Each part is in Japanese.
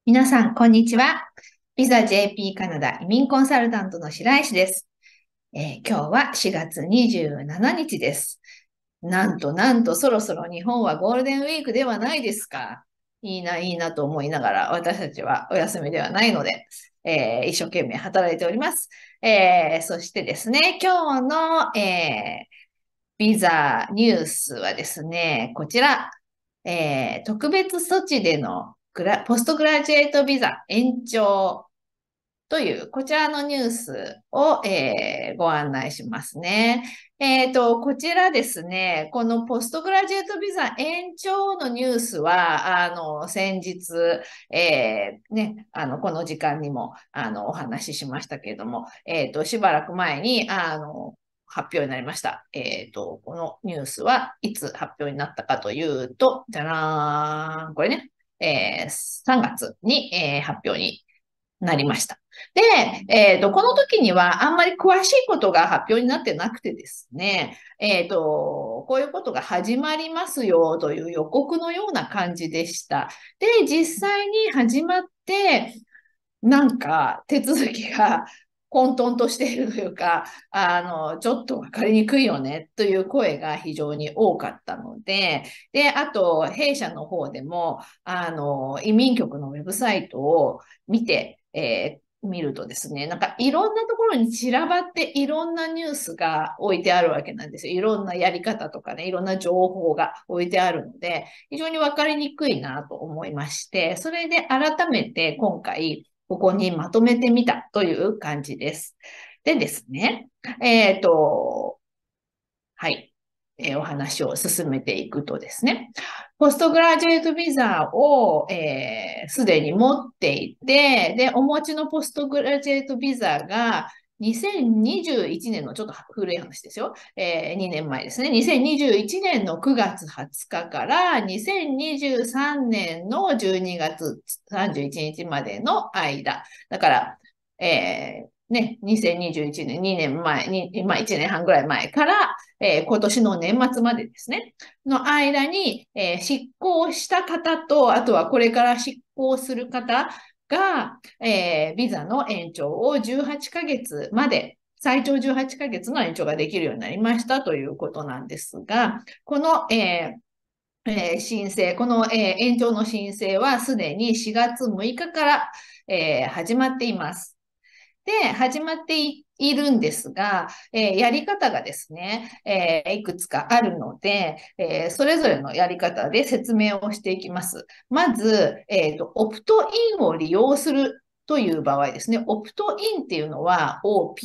皆さん、こんにちは。ビザ JP カナダ移民コンサルタントの白石です。今日は4月27日です。なんとそろそろ日本はゴールデンウィークではないですか。いいな、いいなと思いながら、私たちはお休みではないので、一生懸命働いております。そしてですね、今日の、ビザニュースはですね、こちら、特別措置でのポストグラジュエイトビザ延長という、こちらのニュースを、ご案内しますね。こちらですね、このポストグラジュエイトビザ延長のニュースは、先日、この時間にも、お話ししましたけれども、しばらく前に、発表になりました。このニュースはいつ発表になったかというと、じゃらーん、これね、3月に、発表になりました。で、この時にはあんまり詳しいことが発表になってなくてですね、こういうことが始まりますよという予告のような感じでした。で、実際に始まって、なんか手続きが混沌としているというか、ちょっとわかりにくいよねという声が非常に多かったので、で、あと、弊社の方でも、移民局のウェブサイトを見て、見るとですね、なんかいろんなところに散らばっていろんなニュースが置いてあるわけなんですよ。いろんなやり方とかね、いろんな情報が置いてあるので、非常にわかりにくいなと思いまして、それで改めて今回、ここにまとめてみたという感じです。でですね、えっと、はい。お話を進めていくとですね、ポストグラジュエイトビザをすでに持っていて、で、お持ちのポストグラジュエイトビザが2021年のちょっと古い話ですよ。2年前ですね。2021年の9月20日から2023年の12月31日までの間。だから、2021年、2年前に、まあ1年半ぐらい前から、今年の年末までですね、の間に、執行した方と、あとはこれから執行する方が、ビザの延長を18ヶ月まで、最長18ヶ月の延長ができるようになりましたということなんですが、この、申請、この、延長の申請はすでに4月6日から、始まっています。で、始まっているんですが、やり方がですね、いくつかあるので、それぞれのやり方で説明をしていきます。まず、オプトインを利用するという場合ですね、オプトインっていうのは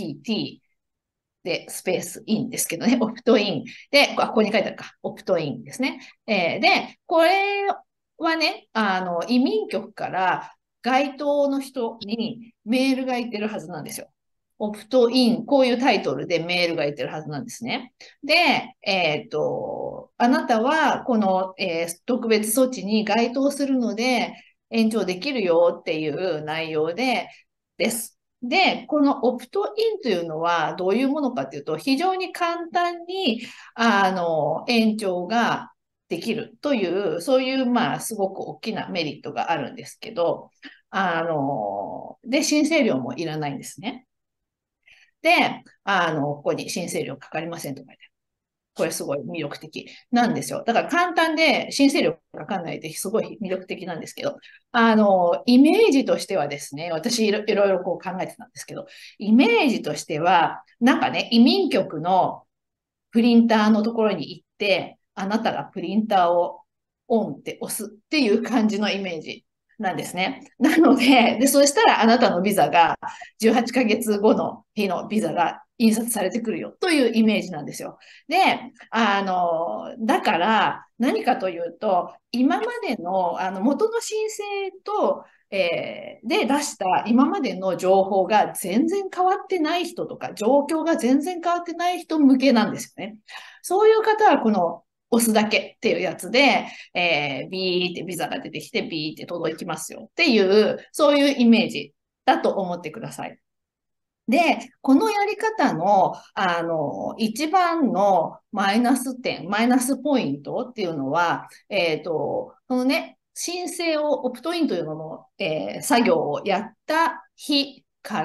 OPT でスペースインですけどね、オプトイン。で、ここに書いてあるか、オプトインですね。で、これはね、移民局から該当の人にメールが行ってるはずなんですよ。オプトイン、こういうタイトルでメールが行ってるはずなんですね。で、あなたはこの、特別措置に該当するので延長できるよっていう内容です。で、このオプトインというのはどういうものかというと、非常に簡単に、延長ができるという、そういう、まあ、すごく大きなメリットがあるんですけど、で、申請料もいらないんですね。で、ここに申請料かかりませんとか言って、これすごい魅力的なんですよ。だから簡単で申請料かかんないですごい魅力的なんですけど、イメージとしてはですね、私いろいろこう考えてたんですけど、イメージとしては、なんかね、移民局のプリンターのところに行って、あなたがプリンターをオンって押すっていう感じのイメージなんですね。なので、そしたらあなたのビザが18ヶ月後の日のビザが印刷されてくるよというイメージなんですよ。で、だから何かというと、今までの元の申請とで出した今までの情報が全然変わってない人とか、状況が全然変わってない人向けなんですよね。そういう方はこの押すだけっていうやつで、ビーってビザが出てきてビーって届きますよっていう、そういうイメージだと思ってください。で、このやり方の、一番のマイナス点、マイナスポイントっていうのは、このね、 申請を、オプトインというのの、作業をやった日から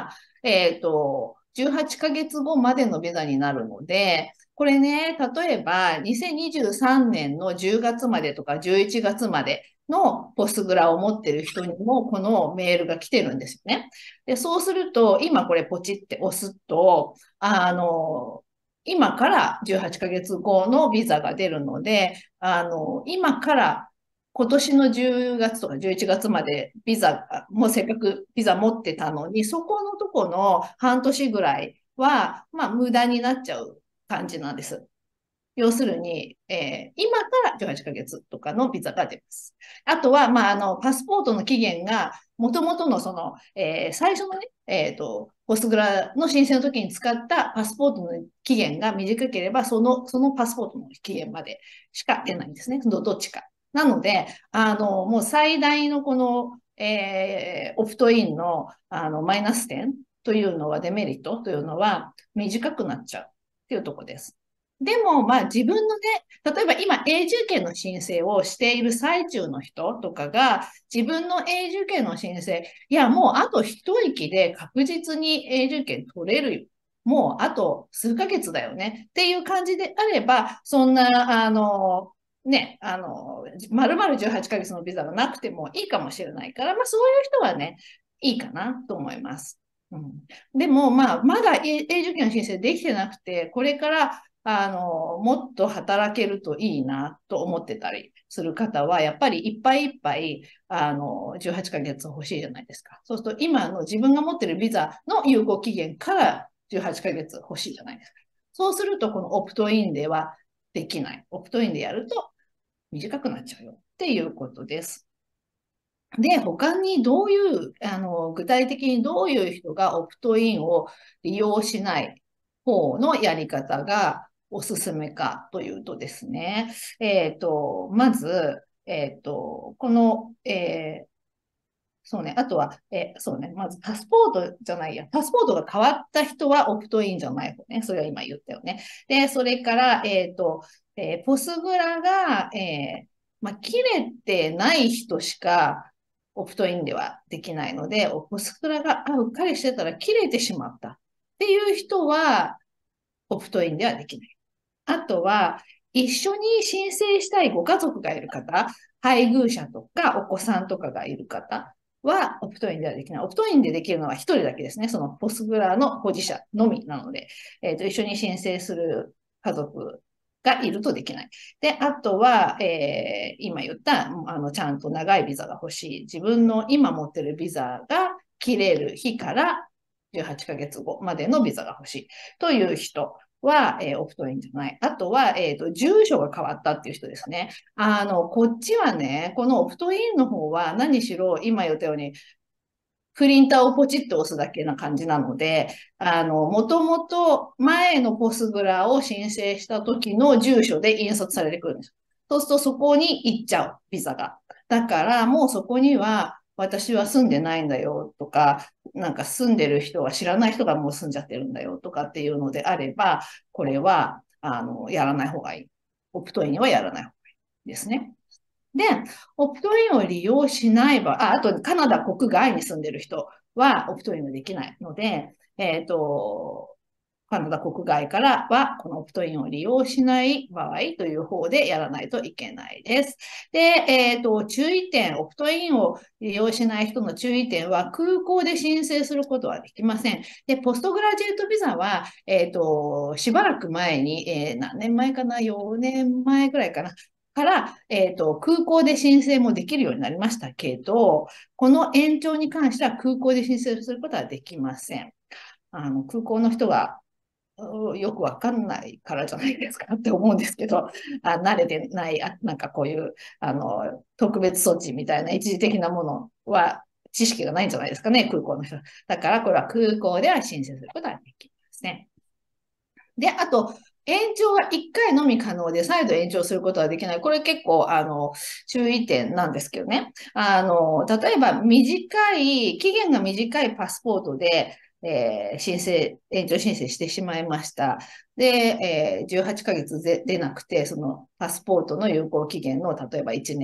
、18ヶ月後までのビザになるので、これね、例えば2023年の10月までとか11月までのポスグラを持ってる人にもこのメールが来てるんですよね。で、そうすると、今これポチって押すと、今から18ヶ月後のビザが出るので、今から今年の10月とか11月までビザ、もうせっかくビザ持ってたのに、そこのとこの半年ぐらいは、まあ、無駄になっちゃう感じなんです。要するに、今から18ヶ月とかのビザが出ます。あとは、まあ、パスポートの期限が、もともとのその、最初のね、ポストグラの申請の時に使ったパスポートの期限が短ければ、そのパスポートの期限までしか出ないんですね。どっちか。なので、もう最大のこの、オプトインの、マイナス点というのは、デメリットというのは短くなっちゃうっていうところです。でも、まあ自分のね、例えば今永住権の申請をしている最中の人とかが、自分の永住権の申請、いやもうあと一息で確実に永住権取れるよ。もうあと数ヶ月だよねっていう感じであれば、そんな、ね、丸々18ヶ月のビザがなくてもいいかもしれないから、まあそういう人はね、いいかなと思います。うん、でも、まあ、まだ永住権の申請できてなくて、これからもっと働けるといいなと思ってたりする方は、やっぱりいっぱいいっぱい、18ヶ月欲しいじゃないですか。そうすると、今の自分が持ってるビザの有効期限から18ヶ月欲しいじゃないですか。そうすると、このオプトインではできない。オプトインでやると短くなっちゃうよっていうことです。で、他にどういう、具体的にどういう人がオプトインを利用しない方のやり方がおすすめかというとですね、まず、この、そうね、あとは、そうね、まずパスポートじゃないや、パスポートが変わった人はオプトインじゃない方ね、それは今言ったよね。で、それから、ポスグラが、まあ、切れてない人しかオプトインではできないので、ポスグラが、うっかりしてたら切れてしまったっていう人は、オプトインではできない。あとは、一緒に申請したいご家族がいる方、配偶者とかお子さんとかがいる方は、オプトインではできない。オプトインでできるのは一人だけですね。そのポスグラの保持者のみなので、一緒に申請する家族がいるとできない。で、あとは、今言った、ちゃんと長いビザが欲しい。自分の今持ってるビザが切れる日から18ヶ月後までのビザが欲しいという人は、オプトインじゃない。あとは、住所が変わったっていう人ですね。こっちはね、このオプトインの方は何しろ今言ったように、プリンターをポチッと押すだけな感じなので、もともと前のポスグラを申請した時の住所で印刷されてくるんです。そうするとそこに行っちゃう、ビザが。だからもうそこには私は住んでないんだよとか、なんか住んでる人は知らない人がもう住んじゃってるんだよとかっていうのであれば、これは、やらない方がいい。オプトインはやらない方がいいですね。で、オプトインを利用しない場合、あとカナダ国外に住んでる人はオプトインはできないので、カナダ国外からはこのオプトインを利用しない場合という方でやらないといけないです。で、注意点、オプトインを利用しない人の注意点は空港で申請することはできません。で、ポストグラジュエットビザは、しばらく前に、何年前かな、4年前ぐらいかな、から、空港で申請もできるようになりましたけど、この延長に関しては空港で申請することはできません。空港の人がよくわかんないからじゃないですかって思うんですけど、慣れてない、なんかこういう、特別措置みたいな一時的なものは知識がないんじゃないですかね、空港の人。だからこれは空港では申請することはできますね。で、あと、延長は1回のみ可能で、再度延長することはできない。これ結構、注意点なんですけどね。例えば、期限が短いパスポートで、延長申請してしまいました。で、18ヶ月で出なくて、そのパスポートの有効期限の、例えば1年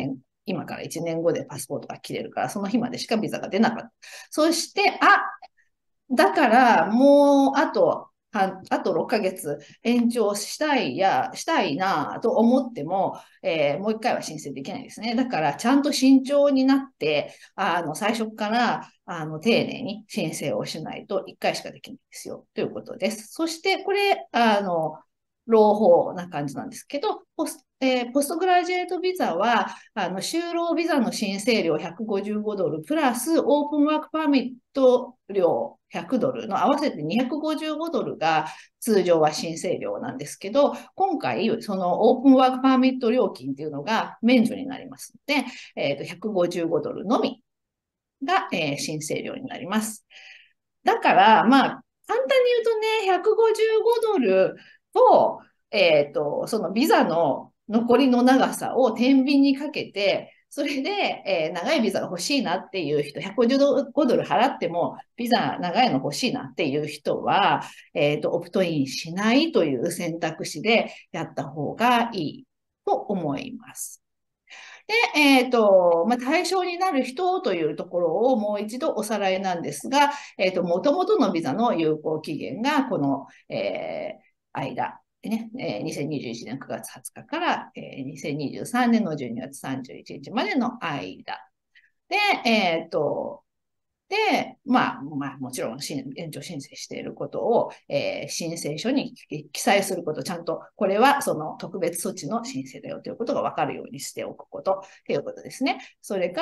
今から1年後でパスポートが切れるから、その日までしかビザが出なかった。そして、だからもうあと6ヶ月延長したいなと思っても、もう一回は申請できないですね。だからちゃんと慎重になって、最初から、丁寧に申請をしないと1回しかできないですよ。ということです。そして、これ、朗報な感じなんですけど、ポストグラジュエートビザは、就労ビザの申請料$155プラス、オープンワークパーミット料$100の合わせて$255が通常は申請料なんですけど、今回、そのオープンワークパーミット料金っていうのが免除になりますので、$155のみが、申請料になります。だから、まあ、簡単に言うとね、$155と、そのビザの残りの長さを天秤にかけて、それで、長いビザが欲しいなっていう人、$155払っても、ビザ長いの欲しいなっていう人は、オプトインしないという選択肢でやった方がいいと思います。で、対象になる人というところをもう一度おさらいなんですが、元々のビザの有効期限がこの、間、ね、2021年9月20日から、2023年の12月31日までの間。で、もちろん延長申請していることを、申請書に記載すること、ちゃんと、これはその特別措置の申請だよということが分かるようにしておくことということですね。それから、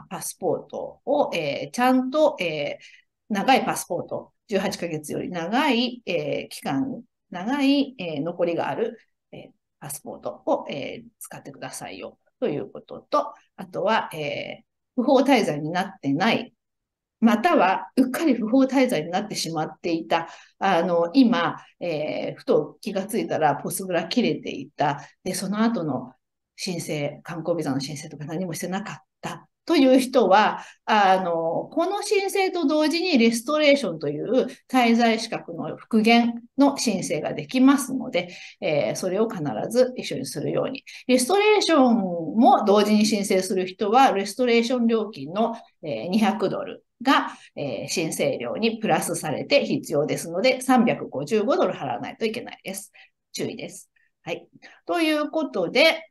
パスポートを、ちゃんと、長いパスポート、18ヶ月より長い、期間、長い、残りがある、パスポートを、使ってくださいよということと、あとは、不法滞在になってないまたは、うっかり不法滞在になってしまっていた。今、ふと気がついたらポスグラ切れていた。で、その後の観光ビザの申請とか何もしてなかったという人は、この申請と同時にレストレーションという滞在資格の復元の申請ができますので、それを必ず一緒にするように。レストレーションも同時に申請する人は、レストレーション料金の$200が、申請料にプラスされて必要ですので、$355払わないといけないです。注意です。はい。ということで、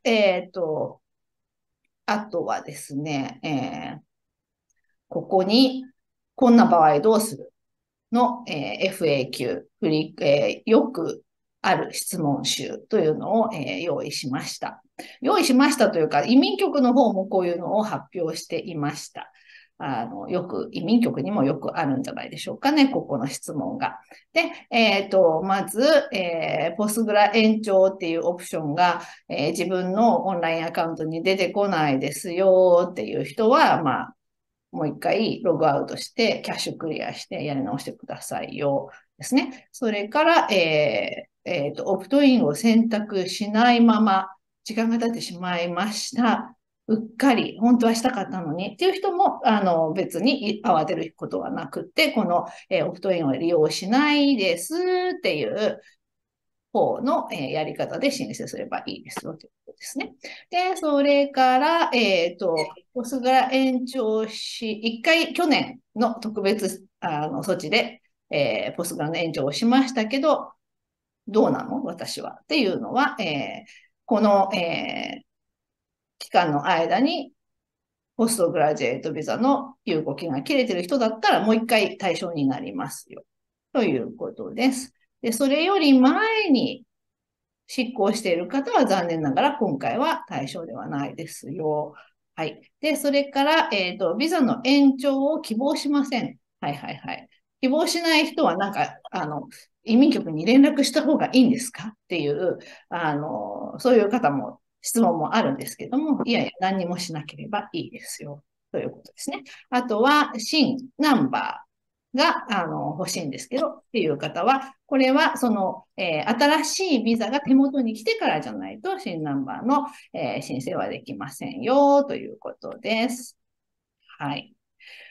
あとはですね、ここに、こんな場合どうするの、FAQ、よくある質問集というのを、用意しました。用意しましたというか、移民局の方もこういうのを発表していました。移民局にもよくあるんじゃないでしょうかね、ここの質問が。で、まず、ポスグラ延長っていうオプションが、自分のオンラインアカウントに出てこないですよっていう人は、もう一回ログアウトして、キャッシュクリアしてやり直してくださいよですね。それから、オプトインを選択しないまま、時間が経ってしまいました。うっかり、本当はしたかったのにっていう人も、別に慌てることはなくて、この、オプトインを利用しないですっていう方の、やり方で申請すればいいですよということですね。で、それから、ポスグラ延長一回去年の特別措置で、ポスグラの延長をしましたけど、どうなの私は。っていうのは、この、期間の間にポストグラジュエイトビザの有効期が切れてる人だったらもう一回対象になりますよ。ということです。で、それより前に執行している方は残念ながら今回は対象ではないですよ。はい。で、それから、ビザの延長を希望しません。はいはいはい。希望しない人は移民局に連絡した方がいいんですかっていう、そういう方も、質問もあるんですけども、いやいや、何にもしなければいいですよ。ということですね。あとは、新ナンバーが、欲しいんですけど、っていう方は、これは、新しいビザが手元に来てからじゃないと、新ナンバーの、申請はできませんよ、ということです。はい。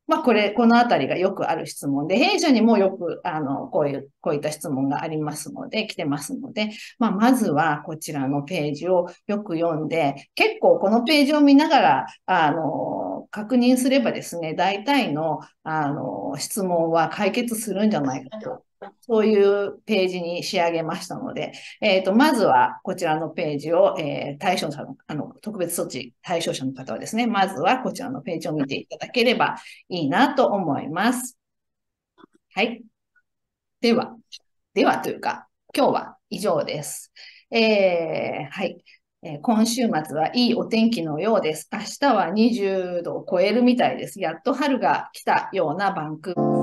このあたりがよくある質問で、弊社にもよく、こういった質問がありますので、来てますので、まずはこちらのページをよく読んで、結構このページを見ながら、確認すればですね、大体の、質問は解決するんじゃないかと。そういうページに仕上げましたので、まずはこちらのページを、対象者の、特別措置対象者の方はですね、まずはこちらのページを見ていただければいいなと思います。はい。では、というか、今日は以上です。はい。今週末はいいお天気のようです。明日は20度を超えるみたいです。やっと春が来たようなバンクーバー。